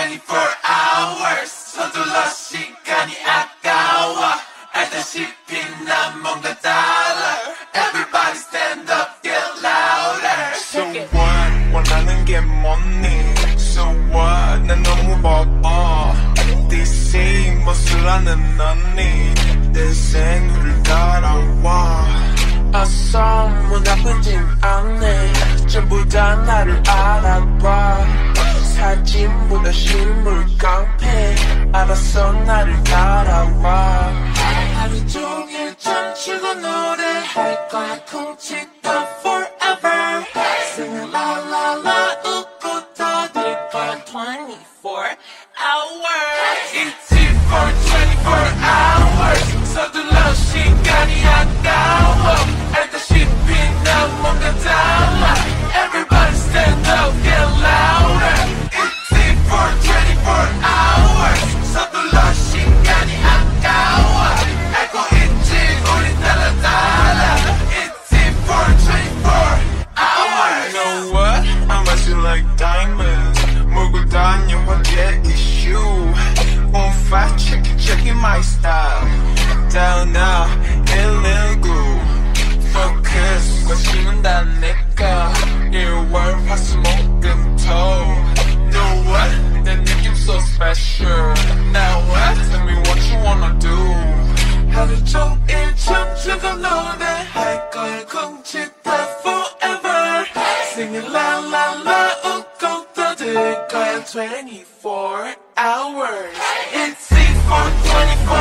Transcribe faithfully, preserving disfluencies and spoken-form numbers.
twenty-four hours 서둘러 시간이 아까워 알다시피 난 뭔가 달라 Everybody stand up, get louder So what? 원하는 게 뭐니? So what? 난 너무 바빠 디씨 멋을 아는 언니 내 생을 따라와 어서 뭐 나쁘진 않네 전부 다 나를 알아봐 사진보다 실물 깡패 알았어 나를 따라와 하루 종일 춤추고 노래할 거야 쿵치다 forever Sing la la la 웃고 떠들 거야 twenty-four hours It's it for twenty-four hours 서둘러 시간이 아까워 알다시피 난 뭔가 달라 Everybody stand up, get louder It's it for twenty-four hours 서둘러 시간이 아까워 알고 있지 우린 달라 달라 It's it for twenty-four hours You know what? I'm rushing like diamonds 몰고 다녀 화제 issue On fast, check it, check it my style Down now, 일일구 Focus, 관심은 다 내꺼 일월 화수목금토 Know what? 내 느낌 so special Now what? Tell me what you wanna do 하루 종일 춤추고 노래할 거야 쿵치다 forever Singing la la la 웃고 떠들 거야 twenty-four hours It's it for twenty-four